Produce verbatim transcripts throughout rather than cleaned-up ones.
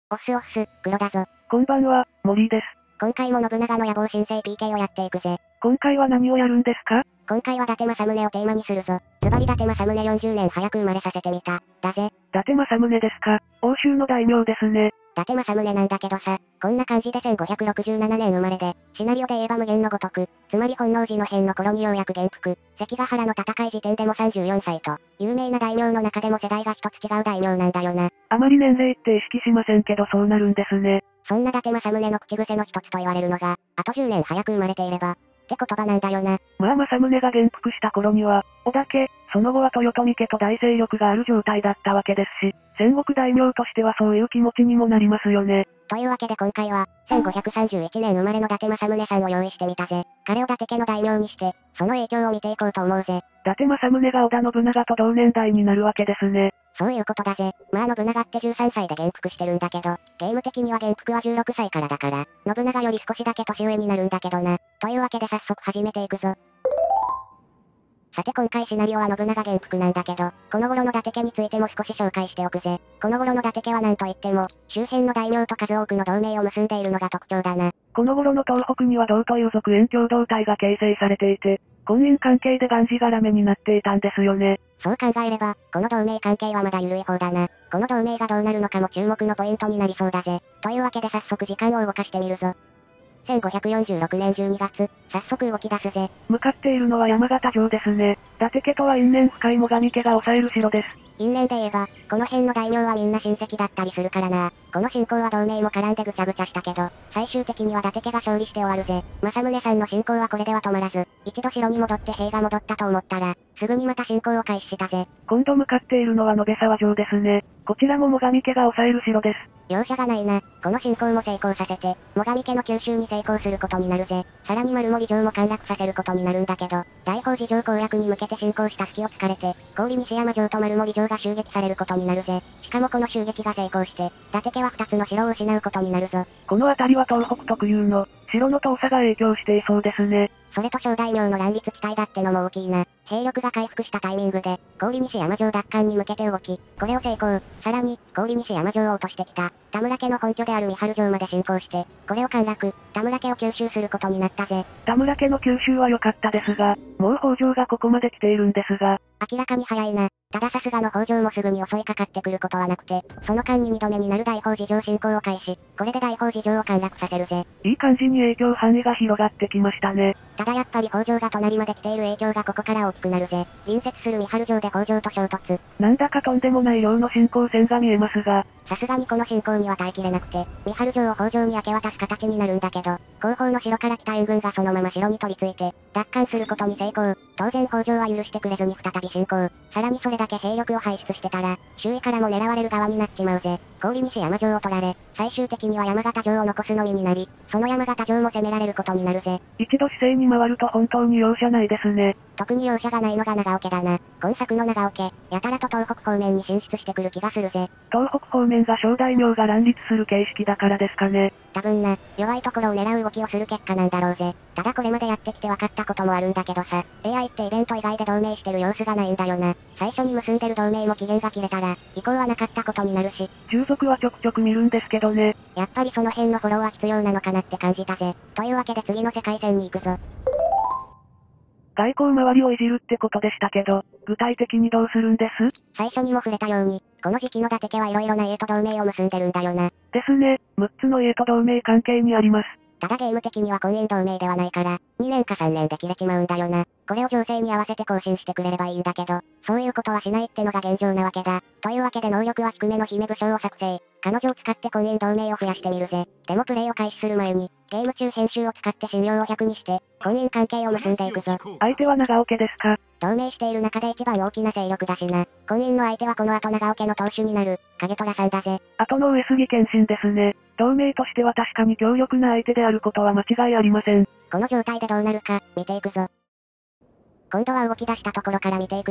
おっすおっす、黒だぞ。 こんばんは、森です。 今回も信長の野望新生 ピーケー をやっていくぜ。 今回は何をやるんですか？ 今回は伊達政宗をテーマにするぞ。ズバリ伊達政宗よんじゅうねん早く生まれさせてみた。だぜ。 伊達政宗ですか？欧州の大名ですね。 伊達政宗なんだけどさ、こんな感じでせんごひゃくろくじゅうななねん生まれで、シナリオで言えば無限のごとく、つまり本能寺の変の頃にようやく元服、関ヶ原の戦い時点でもさんじゅうよんさいと、有名な大名の中でも世代が一つ違う大名なんだよな。 あまり年齢って意識しませんけどそうなるんですね。 そんな伊達政宗の口癖の一つと言われるのが、あとじゅうねん早く生まれていれば、って言葉なんだよな。 まあ政宗が元服した頃には、織田家、その後は豊臣家と大勢力がある状態だったわけですし、戦国大名としてはそういう気持ちにもなりますよね。 というわけで今回は、せんごひゃくさんじゅういちねん生まれの伊達政宗さんを用意してみたぜ。彼を伊達家の大名にして、その影響を見ていこうと思うぜ。 伊達政宗が織田信長と同年代になるわけですね。 そういうことだぜ。まあ信長ってじゅうさんさいで元服してるんだけど、ゲーム的には元服はじゅうろくさいからだから、信長より少しだけ年上になるんだけどな。というわけで早速始めていくぞ。さて今回シナリオは信長元服なんだけど、この頃の伊達家についても少し紹介しておくぜ。この頃の伊達家は何と言っても、周辺の大名と数多くの同盟を結んでいるのが特徴だな。 この頃の東北には道という属縁共同体が形成されていて、婚姻関係でがんじがらめになっていたんですよね。 そう考えれば、この同盟関係はまだ緩い方だな。この同盟がどうなるのかも注目のポイントになりそうだぜ。というわけで早速時間を動かしてみるぞ。せんごひゃくよんじゅうろくねんじゅうにがつ、早速動き出すぜ。 向かっているのは山形城ですね。伊達家とは因縁深い最上家が抑える城です。 因縁で言えば、この辺の大名はみんな親戚だったりするからな。この進行は同盟も絡んでぐちゃぐちゃしたけど、最終的には伊達家が勝利して終わるぜ。政宗さんの進行はこれでは止まらず、一度城に戻って兵が戻ったと思ったら、すぐにまた進行を開始したぜ。 今度向かっているのは延沢城ですね。こちらも最上家が抑える城です。 容赦がないな。この進行も成功させて、最上家の吸収に成功することになるぜ。さらに丸森城も陥落させることになるんだけど、大宝寺城攻略に向けて進行した隙を突かれて、郡西山城と丸森城が襲撃されることになるぜ。しかもこの襲撃が成功して、伊達家は二つの城を失うことになるぞ。 この辺りは東北特有の、城の遠さが影響していそうですね。 それと小大名の乱立地帯だってのも大きいな。兵力が回復したタイミングで、郡西山城奪還に向けて動き、これを成功。さらに、郡西山城を落としてきた、田村家の本拠である三春城まで進行して、これを陥落、田村家を吸収することになったぜ。 田村家の吸収は良かったですが、もう北条がここまで来ているんですが。 明らかに早いな。たださすがの北条もすぐに襲いかかってくることはなくて、その間に二度目になる大宝寺城進行を開始。これで大宝寺城を陥落させるぜ。 いい感じに影響範囲が広がってきましたね。 ただやっぱり北条が隣まで来ている影響がここから大きくなるぜ。隣接する三春城で北条と衝突。 なんだかとんでもない量の進行線が見えますが、 さすがにこの進行には耐えきれなくて、三春城を北条に明け渡す形になるんだけど、後方の城から来た援軍がそのまま城に取り付いて、奪還することに成功。当然北条は許してくれずに再び進行。さらにそれだけ兵力を輩出してたら、周囲からも狙われる側になっちまうぜ。郡西山城を取られ、最終的には山形城を残すのみになり、その山形城も攻められることになるぜ。 一度姿勢に回ると本当に容赦ないですね。 特に容赦がないのが長尾家だな。今作の長尾家、やたらと東北方面に進出してくる気がするぜ。 東北方面が小大名が乱立する形式だからですかね。 多分な、弱いところを狙う動きをする結果なんだろうぜ。ただこれまでやってきて分かったこともあるんだけどさ、エーアイ ってイベント以外で同盟してる様子がないんだよな。最初に結んでる同盟も期限が切れたら、移行はなかったことになるし。 従属はちょくちょく見るんですけどね。 やっぱりその辺のフォローは必要なのかなって感じたぜ。というわけで次の世界線に行くぞ。 外交周りをいじるってことでしたけど、具体的にどうするんです？ 最初にも触れたように、この時期の伊達家はいろいろな家と同盟を結んでるんだよな。 ですね、むっつの家と同盟関係にあります。 ただゲーム的には婚姻同盟ではないから、にねんかさんねんで切れちまうんだよな。これを情勢に合わせて更新してくれればいいんだけど、そういうことはしないってのが現状なわけだ。というわけで能力は低めの姫武将を作成。彼女を使って婚姻同盟を増やしてみるぜ。でもプレイを開始する前に、ゲーム中編集を使って信用をひゃくにして、婚姻関係を結んでいくぞ。 相手は長尾家ですか？ 同盟している中で一番大きな勢力だしな。婚姻の相手はこの後長尾家の当主になる、影虎さんだぜ。 後の上杉謙信ですね。同盟としては確かに強力な相手であることは間違いありません。 この状態でどうなるか、見ていくぞ。今度は動き出したところから見ていくぞ。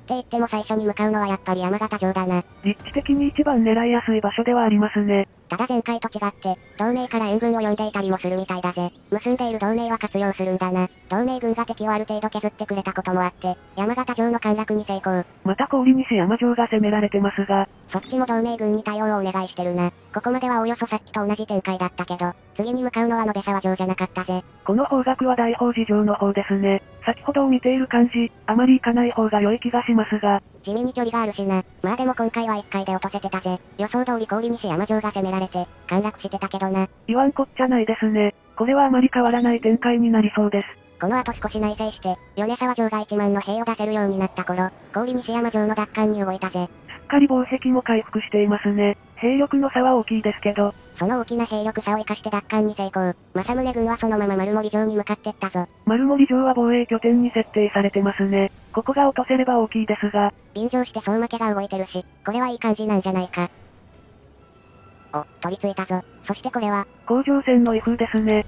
言っても最初に向かうのはやっぱり山形城だな。 立地的に一番狙いやすい場所ではありますね。 ただ前回と違って、同盟から援軍を呼んでいたりもするみたいだぜ。結んでいる同盟は活用するんだな。同盟軍が敵をある程度削ってくれたこともあって、山形城の陥落に成功。 また郡西山城が攻められてますが、 そっちも同盟軍に対応をお願いしてるな。ここまではおおよそさっきと同じ展開だったけど、次に向かうのは延沢城じゃなかったぜ。 この方角は大宝寺城の方ですね。先ほどを見ている感じ、あまり行かない方が良い気がしますが。 地味に距離があるしな。まあでも今回はいっかいで落とせてたぜ。予想通り郡西山城が攻められて、陥落してたけどな。 言わんこっちゃないですね。これはあまり変わらない展開になりそうです。 この後少し内政して、米沢城がいちまんの兵を出せるようになった頃、郡西山城の奪還に動いたぜ。 すっかり防壁も回復していますね。兵力の差は大きいですけど。 その大きな兵力差を生かして奪還に成功。政宗軍はそのまま丸森城に向かってったぞ。 丸森城は防衛拠点に設定されてますね。ここが落とせれば大きいですが。 便乗して相馬家が動いてるし、これはいい感じなんじゃないか。お、取り付いたぞ。そしてこれは、 甲状腺の威風ですね。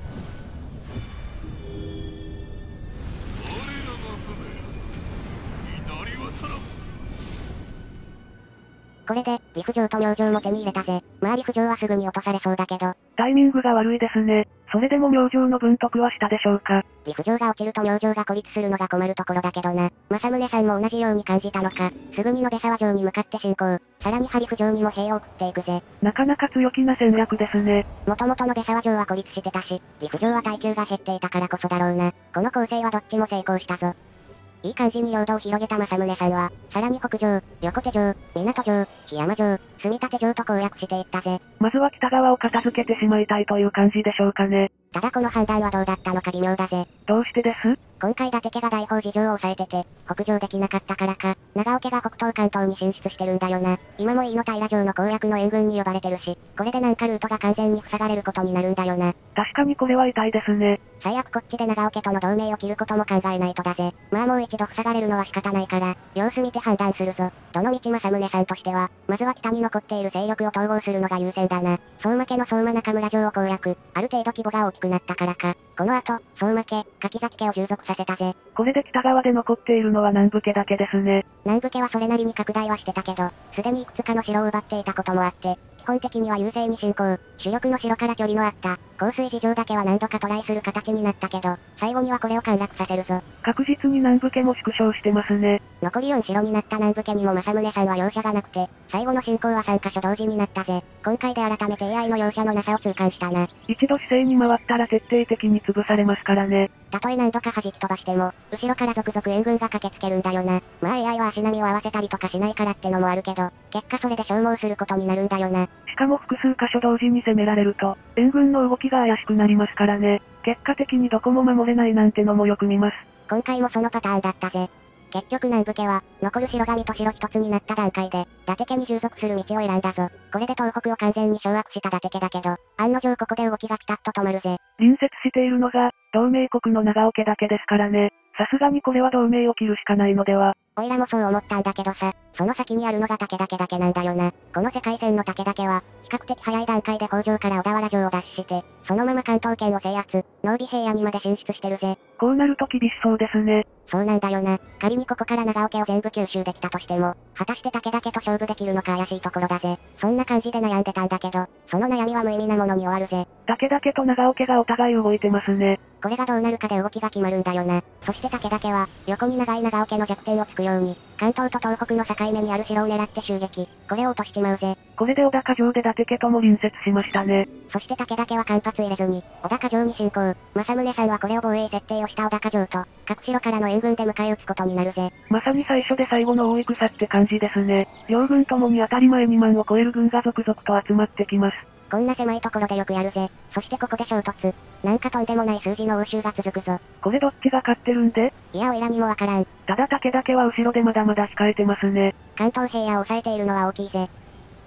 これで、岐阜城と明城も手に入れたぜ。まあ岐阜城はすぐに落とされそうだけど。 タイミングが悪いですね。それでも明城の分得はしたでしょうか。 岐阜城が落ちると明城が孤立するのが困るところだけどな。政宗さんも同じように感じたのか。すぐに延沢城に向かって進行。さらにハリフ城にも兵を送っていくぜ。 なかなか強気な戦略ですね。 もともと延沢城は孤立してたし、岐阜城は耐久が減っていたからこそだろうな。この構成はどっちも成功したぞ。いい感じに領土を広げた政宗さんは、さらに北城、横手城、港城、檜山城、住立城と攻略していったぜ。 まずは北側を片付けてしまいたいという感じでしょうかね。 ただこの判断はどうだったのか微妙だぜ。 どうしてです？ 今回伊達家が大宝寺城を抑えてて、北上できなかったからか、長尾家が北東関東に進出してるんだよな。今も飯野平城の攻略の援軍に呼ばれてるし、これでなんかルートが完全に塞がれることになるんだよな。 確かにこれは痛いですね。 最悪こっちで長尾家との同盟を切ることも考えないとだぜ。まあもう一度塞がれるのは仕方ないから、様子見て判断するぞ。どの道政宗さんとしては、まずは北に残っている勢力を統合するのが優先だな。相馬家の相馬中村城を攻略、ある程度規模が大きくなったからか。この後、相馬家、柿崎家を従属させたぜ。 これで北側で残っているのは南部家だけですね。 南部家はそれなりに拡大はしてたけど、すでにいくつかの城を奪っていたこともあって、基本的には優勢に進行。主力の城から距離のあった、香水寺城だけは何度かトライする形になったけど、最後にはこれを陥落させるぞ。 確実に南部家も縮小してますね。 残りよん城になった南部家にも政宗さんは容赦がなくて、最後の進行はさんカ所同時になったぜ。今回で改めて エーアイ の容赦のなさを痛感したな。 一度姿勢に回ったら徹底的に潰されますからね。 たとえ何度か弾き飛ばしても、後ろから続々援軍が駆けつけるんだよな。まあ エーアイ は足並みを合わせたりとかしないからってのもあるけど、結果それで消耗することになるんだよな。 しかも複数箇所同時に攻められると、援軍の動きが怪しくなりますからね。結果的にどこも守れないなんてのもよく見ます。 今回もそのパターンだったぜ。結局南部家は、残る白神と城一つになった段階で、伊達家に従属する道を選んだぞ。これで東北を完全に掌握した伊達家だけど、案の定ここで動きがピタッと止まるぜ。 隣接しているのが、同盟国の長尾家だけですからね。さすがにこれは同盟を切るしかないのでは。 おいらもそう思ったんだけどさ、その先にあるのが武田家だけなんだよな。この世界線の武田家は、比較的早い段階で北条から小田原城を奪取して、そのまま関東圏を制圧、濃尾平野にまで進出してるぜ。 こうなると厳しそうですね。 そうなんだよな。仮にここから長尾家を全部吸収できたとしても、果たして武田家と勝負できるのか怪しいところだぜ。そんな感じで悩んでたんだけど、その悩みは無意味なものに終わるぜ。 武田家と長尾家がお互い動いてますね。 これがどうなるかで動きが決まるんだよな。そして武田家は、横に長い長尾家の弱点をつくように、関東と東北の境目にある城を狙って襲撃。これを落としちまうぜ。 これで小高城で伊達家とも隣接しましたね。 そして武田家は間髪入れずに、小高城に進行。政宗さんはこれを防衛設定をした小高城と、各城からの援軍で迎え撃つことになるぜ。 まさに最初で最後の大戦って感じですね。両軍ともに当たり前にまんを超える軍が続々と集まってきます。 こんな狭いところでよくやるぜ。そしてここで衝突。なんかとんでもない数字の応酬が続くぞ。 これどっちが勝ってるんで？ いやおいらにもわからん。 ただ武田家は後ろでまだまだ控えてますね。 関東平野を抑えているのは大きいぜ。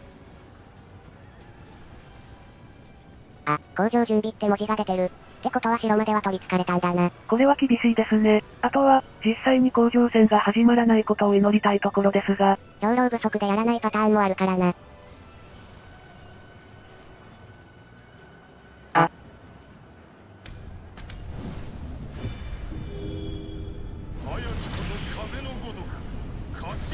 あ、工場準備って文字が出てる。ってことは城までは取り憑かれたんだな。 これは厳しいですね。あとは、実際に甲状腺が始まらないことを祈りたいところですが。 兵糧不足でやらないパターンもあるからな。あ。 早きこと風のごとく、勝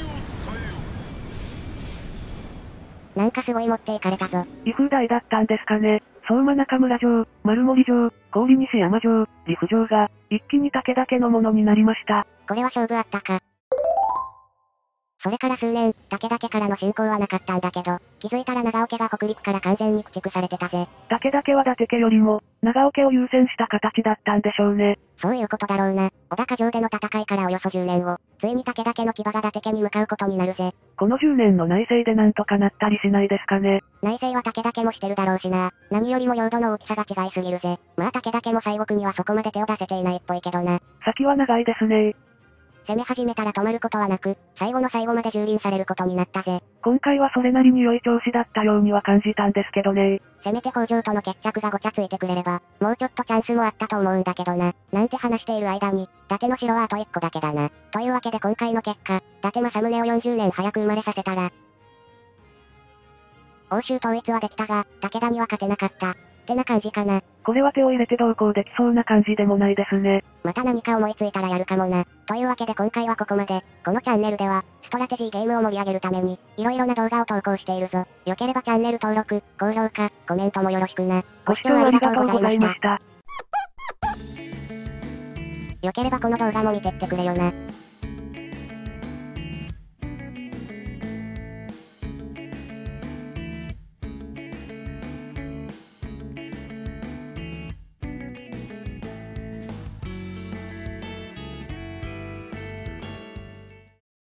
なんかすごい持っていかれたぞ。 威風台だったんですかね。相馬中村城、丸森城、郡西山城、利府城が、一気に武田家のものになりました。 これは勝負あったか。それから数年、武田家からの侵攻はなかったんだけど、気づいたら長尾家が北陸から完全に駆逐されてたぜ。 武田家は伊達家よりも、長尾家を優先した形だったんでしょうね。 そういうことだろうな。小高城での戦いからおよそじゅうねんご、ついに武田家の牙が伊達家に向かうことになるぜ。 このじゅうねんの内政でなんとかなったりしないですかね。 内政は武田家もしてるだろうしな。何よりも領土の大きさが違いすぎるぜ。まあ武田家も西国にはそこまで手を出せていないっぽいけどな。 先は長いですね。 攻め始めたら止まることはなく、最後の最後まで蹂躙されることになったぜ。 今回はそれなりに良い調子だったようには感じたんですけどね。 せめて北条との決着がごちゃついてくれれば、もうちょっとチャンスもあったと思うんだけどな。なんて話している間に、伊達の城はあといっこだけだな。というわけで今回の結果、伊達政宗をよんじゅうねん早く生まれさせたら、欧州統一はできたが、武田には勝てなかった。ってな感じかな。 これは手を入れて同行できそうな感じでもないですね。 また何か思いついたらやるかもな。というわけで今回はここまで。このチャンネルでは、ストラテジーゲームを盛り上げるために、いろいろな動画を投稿しているぞ。よければチャンネル登録、高評価、コメントもよろしくな。 ご視聴ありがとうございました。 よければこの動画も見てってくれよな。